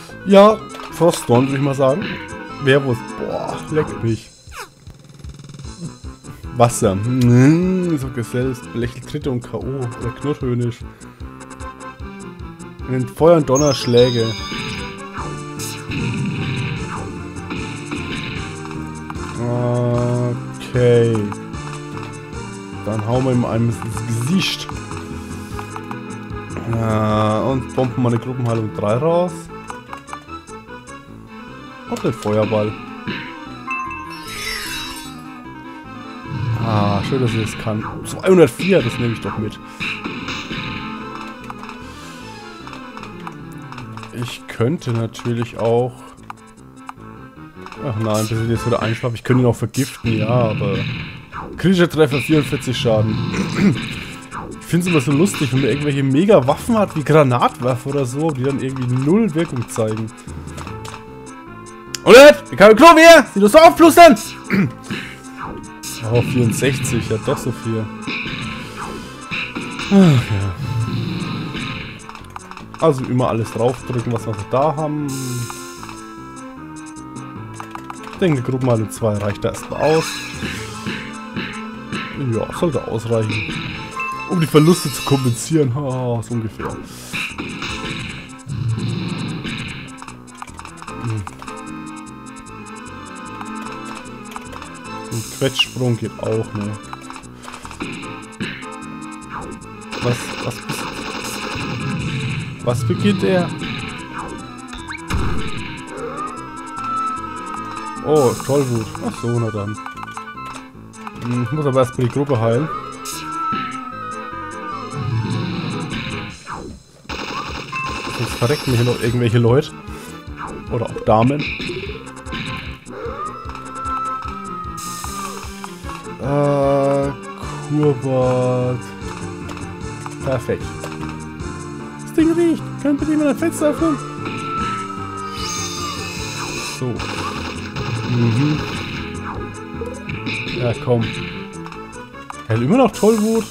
Ja, Frostdawn würde ich mal sagen. Werwolf. Boah, leck mich. Wasser. So gesellt. Belächelt und K.O. Oder Knurrhöhnisch. In den Feuer und Donnerschläge. Okay. Dann hauen wir ihm einem ins Gesicht. Und bomben mal eine Gruppenheilung 3 raus. Und den Feuerball. Schön, dass ich das kann. 204, das nehme ich doch mit. Ich könnte natürlich auch... Ach nein, bis ich jetzt wieder einschlafe. Ich könnte ihn auch vergiften, ja, aber... Kritischer Treffer, 44 Schaden. Ich finde es immer so lustig, wenn man irgendwelche Mega-Waffen hat, wie Granatwerfer oder so, die dann irgendwie 0 Wirkung zeigen. Und jetzt! Ich kann Klo hier! Sieh doch so aufplustern! Oh, 64, ja doch so viel. Ach ja. Also immer alles draufdrücken, was wir da haben. Ich denke, Gruppenheilung 2 reicht da erstmal aus. Ja, sollte ausreichen. Um die Verluste zu kompensieren. Oh, so ungefähr. Ein Quetschsprung geht auch, ne? Was beginnt er? Oh, Tollwut. Ach so, na dann. Ich muss aber erstmal die Gruppe heilen. Sonst verrecken hier noch irgendwelche Leute. Oder auch Damen. Kurbart. Perfekt. Das Ding riecht. Können bitte jemand ein Fenster öffnen? So. Ja, komm. Er hat immer noch Tollwut.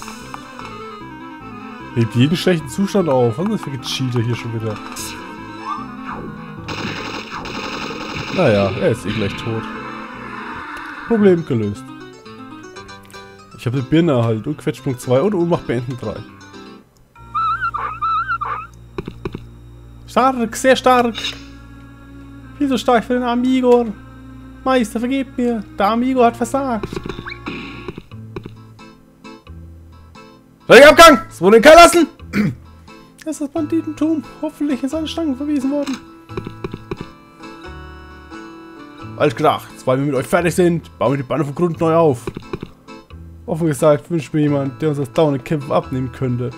Hebt jeden schlechten Zustand auf. Was ist das für Gecheater hier schon wieder? Naja, er ist eh gleich tot. Problem gelöst. Ich habe die Birne erhalten und Quetschpunkt 2 und Ohnmacht beenden 3. Stark, sehr stark. Viel so stark für den Amigo. Meister, vergebt mir. Der Amigo hat versagt. Abgang! Es wurde in Keil lassen! Das ist das Banditentum. Hoffentlich in seine Stangen verwiesen worden. Alles gedacht, weil wir mit euch fertig sind, bauen wir die Bande von Grund neu auf. Offen gesagt, wünscht mir jemand, der uns das dauernde Kämpfen abnehmen könnte.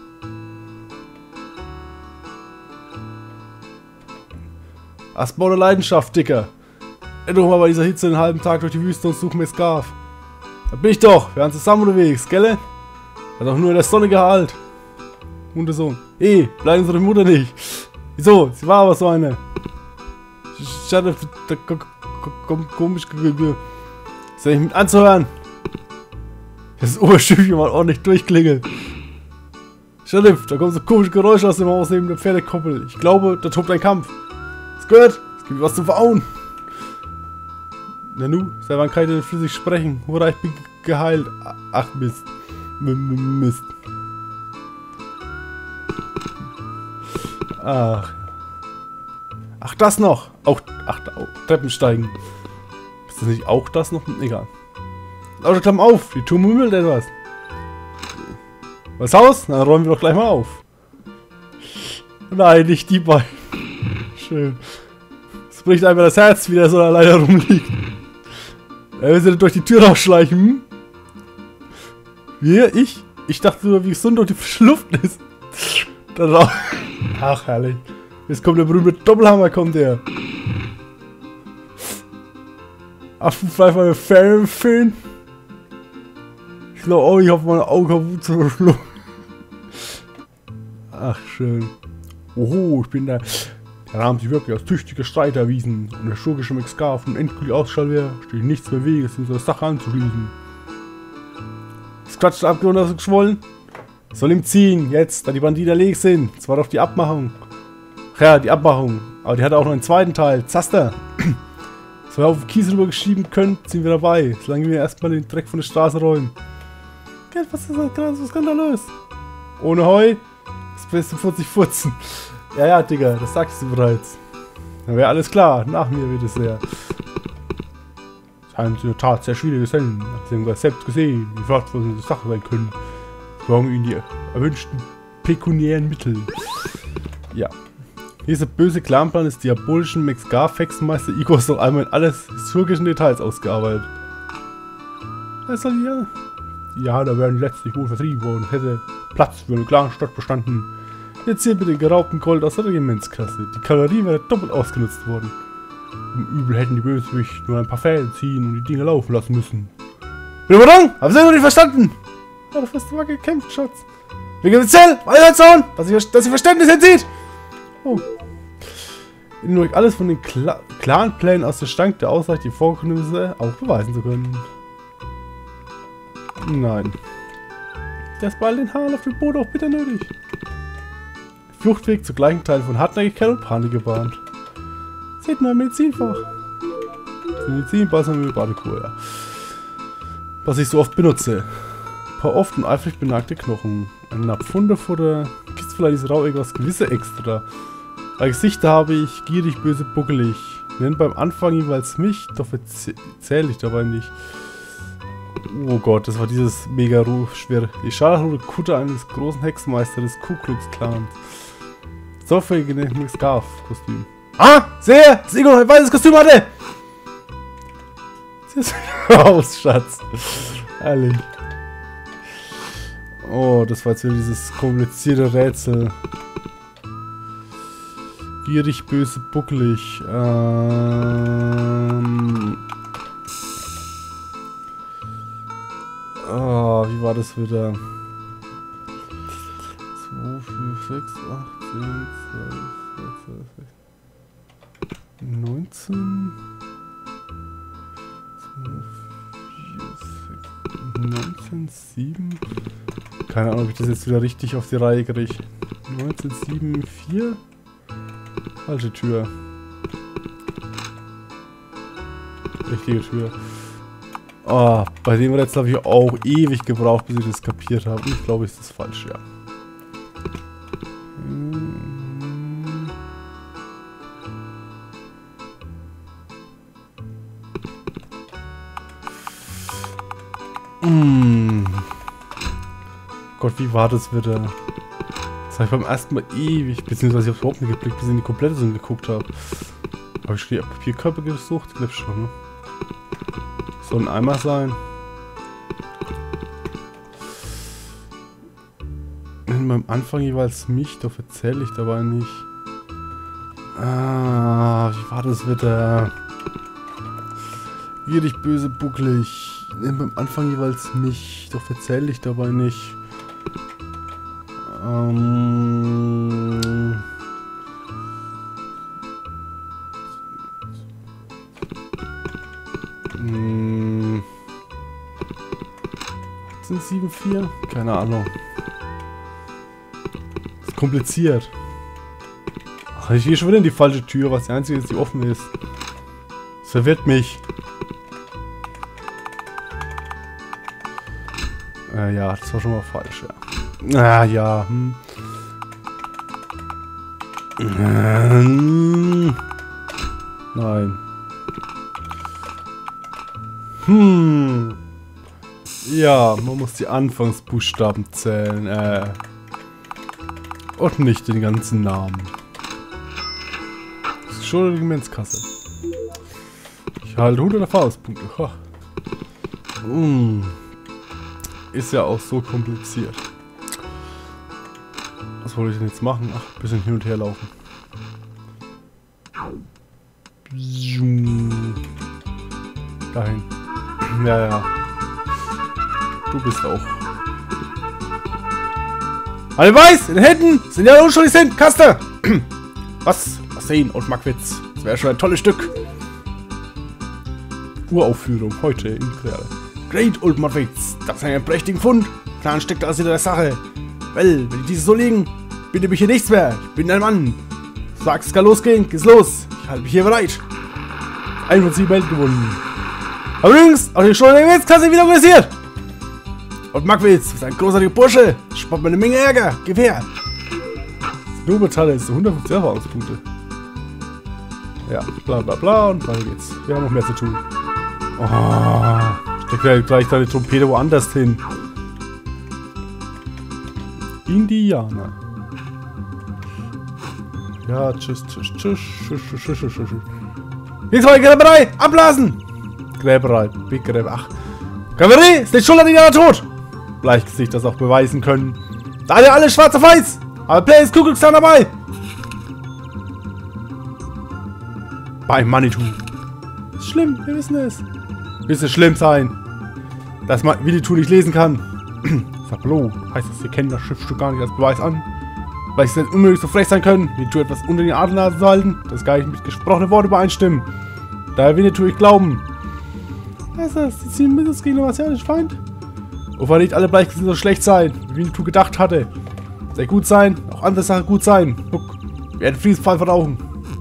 Erstmal eine Leidenschaft, Dicker. Renn doch mal bei dieser Hitze den halben Tag durch die Wüste und such mir Scarf. Da bin ich doch, wir waren zusammen unterwegs, gell? Hat auch nur in der Sonne gehalt. Hundesohn. Bleib unsere Mutter nicht. Wieso? Sie war aber so eine. Schade, da kommt komisch. Ist ja nicht mit anzuhören. Das Oberstübchen mal ordentlich durchklingelt. Sheriff, da kommen so komische Geräusche aus dem Haus neben der Pferdekoppel. Ich glaube, da tobt ein Kampf. Ist gehört? Es gibt was zu verauen. Na nu, seit wann kann ich denn flüssig sprechen? Oder ich bin geheilt. Ach Mist. Mist. Ach. Ach, das noch. Auch. Ach, Treppensteigen. Ist das nicht auch das noch? Egal. Leute, Klamm auf. Die Tür mummelt etwas. Was Haus? Dann räumen wir doch gleich mal auf. Nein, nicht die beiden. Schön. Es bricht einfach das Herz, wie der so alleine rumliegt. Er will sie durch die Tür rausschleichen. Hm? Wir? Ich? Ich dachte nur, wie gesund durch die frische Luft ist. Ach, herrlich. Jetzt kommt der berühmte Doppelhammer, kommt der. Affenfrei von der Fernsehen. Ich glaube auch, ich habe meine Augen zu verschluckt. Ach, schön. Oho, ich bin der haben sich wirklich als tüchtiger Streiter erwiesen. Und der schurkische Scarf und endgültig Ausschall wäre, steht nichts mehr Weges, unsere Sache anzuschließen. Das Quatsch der Abgeordnete ist geschwollen. Soll ihm ziehen, jetzt, da die Banditen erlegt sind. Das war doch die Abmachung. Ach ja, die Abmachung. Aber die hat auch noch einen zweiten Teil. Zaster. So, wir auf den Kies rüber geschrieben können, sind wir dabei. Solange wir erstmal den Dreck von der Straße räumen. Gell, was ist das? Was skandalös? Ohne Heu? Das Beste 40 Furzen. Ja, Digga, das sagst du bereits. Dann wäre alles klar. Nach mir wird es sehr. Es scheint in der Tat sehr schwierige Gesellen. Sie haben selbst gesehen, wie wertvoll diese Sache sein können. Wir brauchen ihnen die erwünschten pekuniären Mittel. Ja. Dieser böse Clanplan des diabolischen Mexgar-Hexenmeister Igor noch einmal in alles historischen Details ausgearbeitet. Das soll ja. Ja, da wären die letztlich wohl vertrieben worden. Hätte Platz für eine klare Stadt bestanden. Jetzt hier mit den geraubten Gold aus der Regimentskasse. Die Kavallerie wäre doppelt ausgenutzt worden. Im Übel hätten die Bösewicht nur ein paar Fäden ziehen und die Dinge laufen lassen müssen. Bin überrang! Haben Sie noch nicht verstanden? Ja, das hast du mal gekämpft, Schatz. Wegen offiziell! Weiterzaun! Dass ihr Verständnis entzieht! Oh. Nur alles von den Clan-Plänen aus der Stank der Ausreicht die Vorkommnisse auch beweisen zu können. Nein. Das bei all den Haaren auf dem Boden auch bitter nötig. Fluchtweg zu gleichen Teilen von Hartnäckigkeit und Panik gebahnt. Seht mal, Medizinfach. Medizinball und eine Badekur, ja. Was ich so oft benutze. Ein paar oft und eifrig benagte Knochen. Ein Napf Hundefutter. Gibt's vielleicht diese Rauegg was gewisse extra. Bei Gesichter habe ich gierig, böse, buckelig. Nennt beim Anfang jeweils mich, doch erzähle ich dabei nicht. Oh Gott, das war dieses mega schwer. Die scharlachrote Kutte eines großen Hexenmeisters des Ku Klux Klans. Software-genehmigtes Scarf-Kostüm. Ah! Sehe! Das Igor ein weißes Kostüm hatte! Siehst du aus, Schatz. Ehrlich. Oh, das war jetzt wieder dieses komplizierte Rätsel. Gierig, böse, buckelig. Oh, wie war das wieder? 2, 4, 6, 8, 10, 12, 19. 2, 4, 6, 19, 7. Keine Ahnung, ob ich das jetzt wieder richtig auf die Reihe kriege. 19, 7, 4. Falsche Tür. Richtige Tür. Oh, bei dem Rätsel habe ich auch ewig gebraucht, bis ich das kapiert habe. Ich glaube, ist das falsch, ja. Gott, wie war das wieder? Das habe ich beim ersten Mal ewig, beziehungsweise ich habe es überhaupt nicht geblickt, bis ich in die komplette Sinn geguckt habe. Habe ich die Papierkörper gesucht? Ich glaube schon, ne? Soll ein Eimer sein. Beim Anfang jeweils mich, doch erzähle ich dabei nicht. Ah, wie war das wieder? Gierig, böse, bucklig. Beim Anfang jeweils mich, doch erzähle ich dabei nicht. Sind 7,4? Keine Ahnung. Das ist kompliziert. Ach, ich gehe schon wieder in die falsche Tür, was die einzige ist, die offen ist. Das verwirrt mich. Ja, das war schon mal falsch, ja. Ah, ja. Nein. Ja, man muss die Anfangsbuchstaben zählen, und nicht den ganzen Namen. Das ist schon eine Regimentskasse. Ich halte 100 Erfahrungspunkte. Ist ja auch so kompliziert. Was wollte ich denn jetzt machen? Ach, ein bisschen hin und her laufen. Dahin. Ja, ja. Du bist auch. Alle weiß! In den Händen! Sind ja unschuldig sind! Kaste! Was sehen und Mackwitz? Das wäre schon ein tolles Stück. Uraufführung heute in Kreal. Great Old Mackwitz! Das ist ein prächtigen Fund! Plan steckt alles hinter der Sache. Well, wenn die diese so liegen, bitte mich hier nichts mehr. Ich bin ein Mann. Sagst, es kann losgehen. Geht's los. Ich halte mich hier bereit. 1 von 7 Welt gewonnen. Aber übrigens, auch die Schule der Gewichtsklasse wieder organisiert. Und Magwitz, du bist ein großartiger Bursche. Spart mir eine Menge Ärger. Gib her. Snowbetaler ist 150 Erfahrungspunkte. Ja, bla bla bla und weiter geht's. Wir haben noch mehr zu tun. Oh, steckt ja gleich deine Trompete woanders hin. Indianer. Ja, tschüss, tschüss, tschüss, tschüss, tschüss, tschüss, tschüss, tschüss. Jetzt mal Gräberei! Abblasen! Gräberei, Big Gräber, ach. Kavallerie ist nicht schuld an Indianer tot! Bleichgesicht das auch beweisen können. Da hat ja alles schwarz auf weiß! Aber Play ist Kuckucksklan dabei! Bei Manitou. Ist schlimm, wir wissen es. Wird es schlimm sein, dass man Winnetou nicht lesen kann? Sablo, heißt das, wir kennen das Schriftstück gar nicht als Beweis an. Weil es jetzt unmöglich so frech sein können, Winnetou etwas unter den Adelnasen zu halten, das gar nicht mit gesprochenen Worten übereinstimmen. Daher Winnetou ich glauben. Heißt das, die ziehen mit uns gegen den martialischen Feind? Oder nicht alle Bleichgesichter so schlecht sein, wie Winnetou gedacht hatte. Sehr gut sein, auch andere Sachen gut sein. Guck, wir werden Friedensfall verrauchen.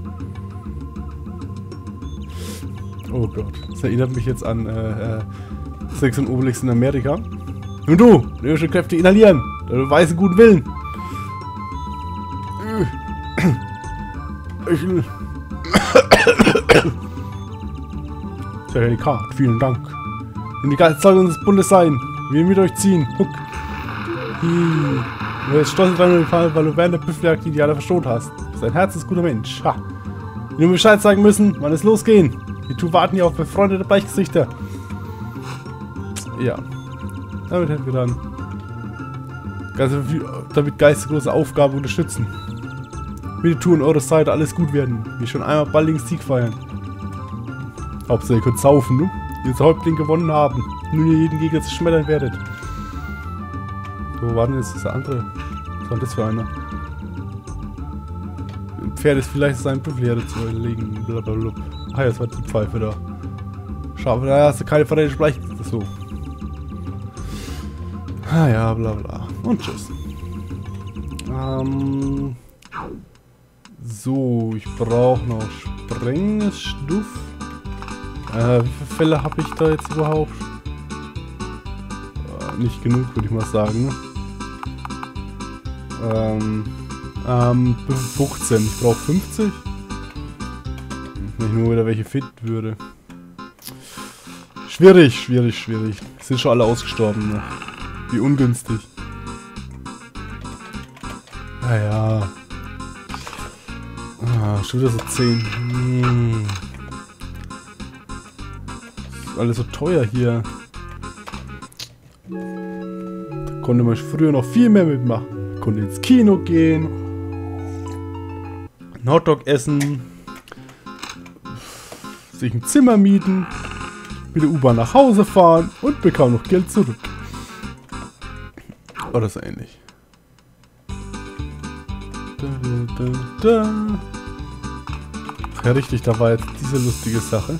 Oh Gott, das erinnert mich jetzt an Asterix und Obelix in Amerika. Nun du, lösche Kräfte inhalieren, da beweisen guten Willen. Zertifikat, vielen Dank. Und die ganze Zeuge unseres Bundes sein, wir mit euch ziehen. Guck. Du bist stolz dran, weil du während der Büffeljagd die Indianer verschont hast. Du bist ein herzensguter Mensch. Ha. Wir nur Bescheid sagen müssen, wann es losgehen. Die warten ja auf befreundete Bleichgesichter. Ja. Damit hätten wir dann damit geistgroße Aufgabe unterstützen. Winnetou und eure Seite alles gut werden. Wir schon einmal baldigen Sieg feiern. Hauptsache ihr könnt saufen, ne? Ihr als Häuptling gewonnen haben. Nun ihr jeden Gegner zerschmettern werdet. So, war denn jetzt dieser andere? Was war das für einer? Ein Pferd ist vielleicht seinen Büffelherde zu erlegen. Blablabla. Ah, jetzt war die Pfeife da. Schafe, da hast du keine verräterische Bleichgesichter. So. Ah ja, bla bla. Und tschüss. So, ich brauche noch Sprengstoff. Wie viele Fälle habe ich da jetzt überhaupt? Nicht genug, würde ich mal sagen. Ne? 15. Ich brauche 50. Nicht nur wieder welche finden würde. Schwierig, schwierig, schwierig. Sind schon alle ausgestorben. Ne? Wie ungünstig. Naja. Schon wieder so 10. Ist alles so teuer hier. Da konnte man früher noch viel mehr mitmachen. Man konnte ins Kino gehen. Einen Hotdog essen. Sich ein Zimmer mieten. Mit der U-Bahn nach Hause fahren. Und bekam noch Geld zurück. Oder so ähnlich. Ach ja, richtig, da war jetzt diese lustige Sache.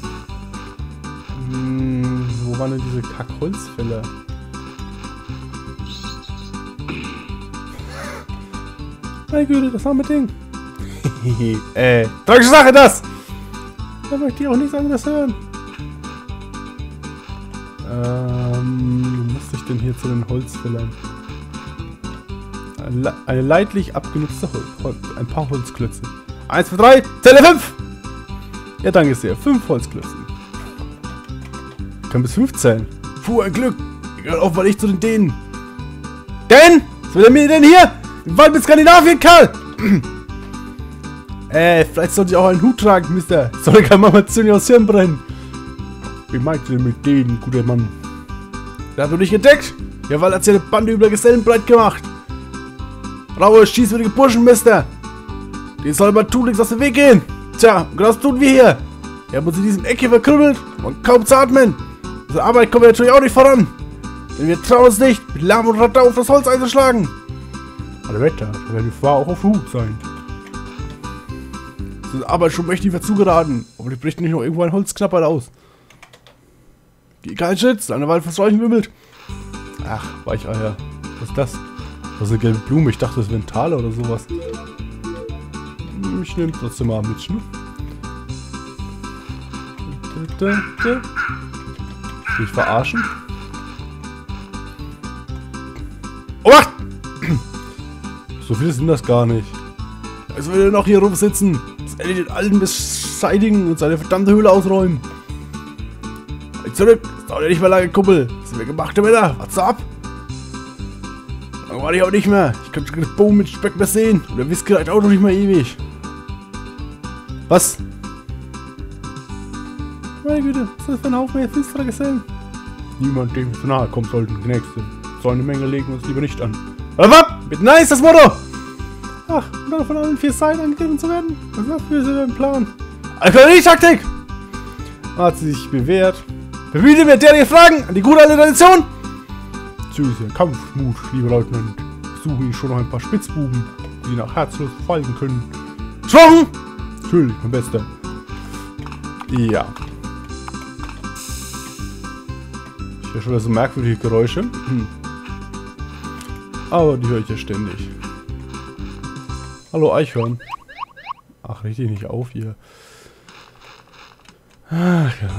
Wo waren denn diese Kackholzfäller? Meine Güte, das arme Ding. Tragische Sache das! Da möchte ich auch nichts anderes hören. Wo muss ich denn hier zu den Holzfällern? Eine leidlich abgenutzte ein paar Holzklötze. 1, 2, 3, Zelle 5! Ja, danke sehr. 5 Holzklötze. Ich kann bis 5 zählen. Puh, ein Glück. Ich gehöre offenbar nicht zu den Dänen. Denn? Was will er mir denn hier? Im Wald mit Skandinavien, Karl! Vielleicht sollte ich auch einen Hut tragen, Mister. Soll kann Mama ziemlich aus Hirn brennen. Wie meint ihr mit denen, guter Mann? Wer hat du nicht entdeckt? Ja, weil er eine Bande über Gesellen breit gemacht. Raue, schießwürdige Burschen, Mister. Die soll man tun, nichts aus dem Weg gehen. Tja, und das tun wir hier. Wir haben uns in diesem Eck hier verkrümmelt und kaum zu atmen. Unsere Arbeit kommt natürlich auch nicht voran. Denn wir trauen uns nicht, mit Lärm und Radau auf das Holz einzuschlagen. Alle Wetter, da werden wir vorher auch auf Hut sein. Unsere Arbeit schon mächtig zugeraten. Aber die bricht nicht noch irgendwo ein Holzknappert aus. Geh kein Schitz, eine Wald von Seuchen wimmelt. Ach, Weicheier. Was ist das? Das ist eine gelbe Blume. Ich dachte, das wäre ein Taler oder sowas. Ich nehme trotzdem mal mit, ne? Will ich verarschen? Oh! So viele sind das gar nicht. Also will er noch hier rumsitzen. Das Ellie den Alten beseitigen und seine verdammte Höhle ausräumen. Halt zurück! Das dauert ja nicht mehr lange, Kumpel. Das sind wir gemachte Männer. What's up? Dann warte ich auch nicht mehr. Ich kann schon das Boom mit Speck mehr sehen. Und der Whisky reicht auch noch nicht mehr ewig. Was? Meine Güte, was ist das für ein Haufen finsterer Gesellen? Niemand, dem zu nahe kommt, sollten Nächste. So eine Menge legen wir uns lieber nicht an. Aber mit Nein ist das Motto! Ach, und dann von allen 4 Seiten angegriffen zu werden? Was ist das für ein Plan? Artillerie-Taktik! Hat sie sich bewährt. Bemühte mir derartige Fragen an die gute alte Tradition! Süße Kampfmut, lieber Leutnant. Suchen Ihnen schon noch ein paar Spitzbuben, die nach Herzlust folgen können. Schwochen! Natürlich, mein Bester. Ja. Ich höre schon wieder so merkwürdige Geräusche. Aber die höre ich ja ständig. Hallo Eichhorn. Ach, richtig nicht auf hier. Ach ja.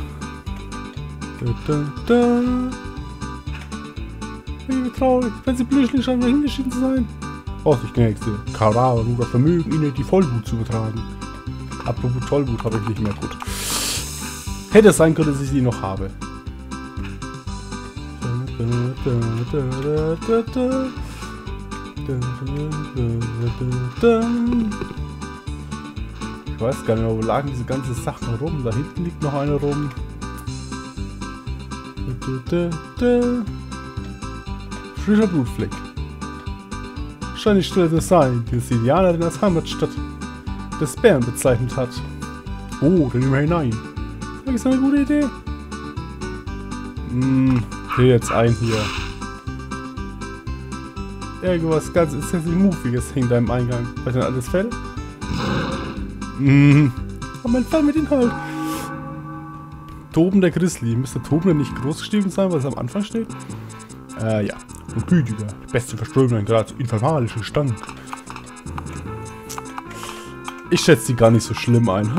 Wie traurig, wenn sie Blöschling scheinen hingeschieden zu sein. Vorsicht, Nächste. Karawa nur das Vermögen, ihnen die Vollwut zu übertragen. Apropos Tollwut habe ich nicht mehr, gut. Hätte es sein können, dass ich sie noch habe. Ich weiß gar nicht mehr, wo lagen diese ganzen Sachen rum. Da hinten liegt noch eine rum. Frischer Blutfleck. Scheint nicht still zu sein, die das Indianerin als Heimatstadt des Bären bezeichnet hat. Oh, dann nehmen wir hinein. Das ist eine gute Idee. Okay, jetzt ein hier. Irgendwas ganz Moviges hängt da im Eingang. Vielleicht ein altes Fell? Aber mein Fell mit Inhalt. Tobender Grizzly. Müsste Tobender nicht groß geschrieben sein, weil es am Anfang steht? Ja. Und gütiger. Die beste Verströmung gerade infernalischen Stand. Ich schätze die gar nicht so schlimm ein.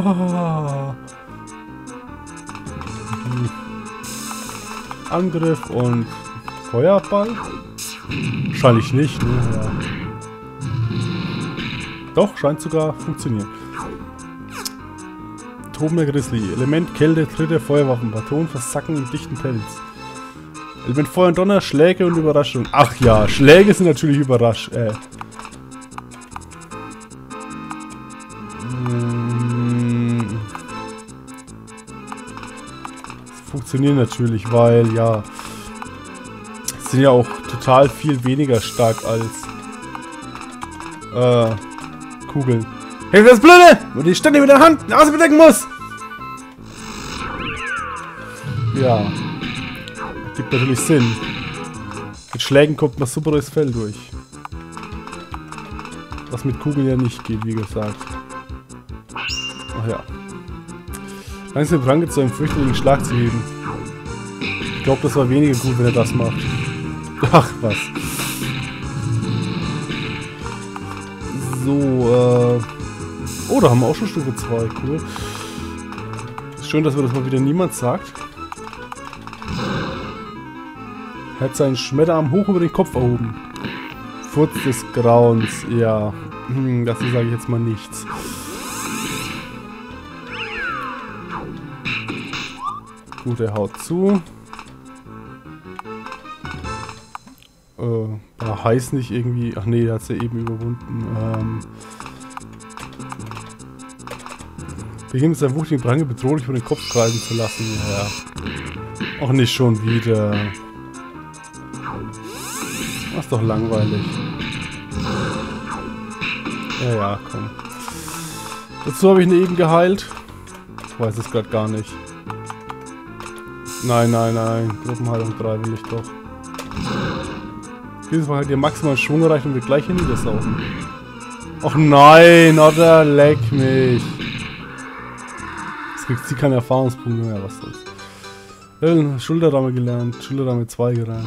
Angriff und Feuerball? Wahrscheinlich nicht, ne? Ja. Doch, scheint sogar funktionieren. Tobender Grizzly. Element Kälte, dritte Feuerwaffen. Patron versacken im dichten Pelz. Element Feuer und Donner, Schläge und Überraschung. Ach ja, Schläge sind natürlich funktionieren natürlich, weil ja sind ja auch total viel weniger stark als Kugeln. Hey, das Blöde! Und die ständig mit der Hand die Nase bedecken muss! Ja. Gibt natürlich Sinn. Mit Schlägen kommt man super durchs Fell durch. Was mit Kugeln ja nicht geht, wie gesagt. Ach ja. Langsam dran zu einem fürchterlichen Schlag zu heben. Ich glaube, das war weniger gut, wenn er das macht. Ach, was. So, oh, da haben wir auch schon Stufe 2. Cool. Ist schön, dass mir das mal wieder niemand sagt. Er hat seinen Schmetterarm hoch über den Kopf erhoben. Furz des Grauens. Ja, dazu sage ich jetzt mal nichts. Gut, er haut zu. War heiß nicht irgendwie. Ach nee, der hat es ja eben überwunden. Beginnt seinen wuchtigen Pranke bedrohlich über den Kopf kreisen zu lassen. Ja. Auch nicht schon wieder. Das ist doch langweilig. Ja, komm. Dazu habe ich ihn eben geheilt. Ich weiß es gerade gar nicht. Nein. Gruppenheilung 3 will ich doch. Dieses Mal hat ihr maximal Schwung erreicht und wir gleich hier niedersaugen. Och nein, oder leck mich. Jetzt kriegt sie keine Erfahrungspunkte mehr, was soll's. Schulterramme gelernt, Schulterramme 2 gelernt.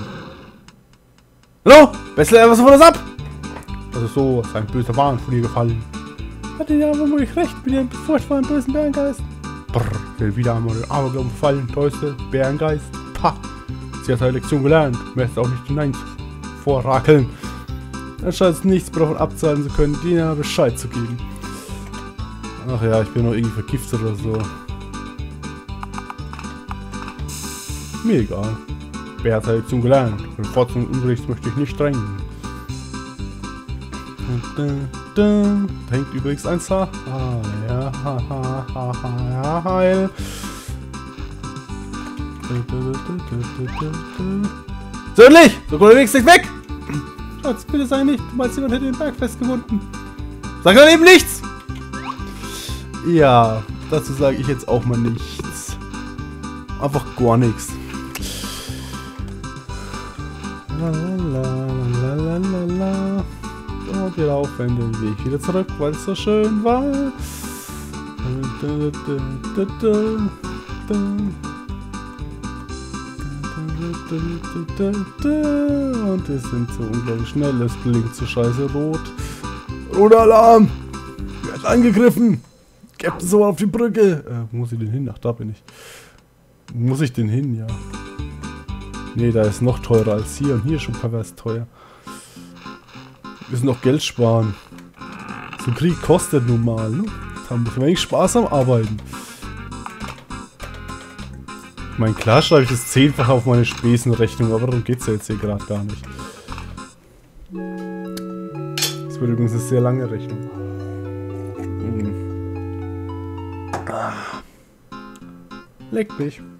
Hallo, Bessel, was von uns ab? Also so, ist ein böser Wahn von ihr gefallen. Hatte ja aber wohl recht mit dem furchtbaren bösen Bärengeist. Brrr, will wieder einmal den Aberglauben fallen, tollste Bärengeist. Pah, sie hat seine Lektion gelernt. Mehr ist auch nicht hinein vorrakeln. Anscheinend nichts davon abzahlen zu können, Dina Bescheid zu geben. Ach ja, ich bin noch irgendwie vergiftet oder so. Mir egal. Wer hat seine Lektion gelernt? Für den Fortsetzung des Unterrichts möchte ich nicht drängen. Da hängt übrigens ein Haar. Ah, ja, ja, heil. Söhnlich! So kommt der Weg nicht weg! Schatz, bitte sei nicht. Du meinst, jemand hätte den Berg festgebunden. Sag dann eben nichts! Ja, dazu sage ich jetzt auch mal nichts. Einfach gar nichts. Lalalala. Und wir laufen den Weg wieder zurück, weil es so schön war. Und wir sind so unglaublich schnell. Es blinkt so scheiße rot. Roter Alarm! Wird angegriffen! Captain so auf die Brücke! Wo muss ich denn hin? Ach, da bin ich. Muss ich denn hin? Ja. Nee, da ist noch teurer als hier. Und hier ist schon pervers teuer. Wir müssen noch Geld sparen. So ein Krieg kostet nun mal, ne? Da muss man eigentlich Spaß am Arbeiten. Ich meine, klar schreibe ich das 10-fach auf meine Spesenrechnung, aber darum geht es ja jetzt hier gerade gar nicht. Das wird übrigens eine sehr lange Rechnung. Leck mich.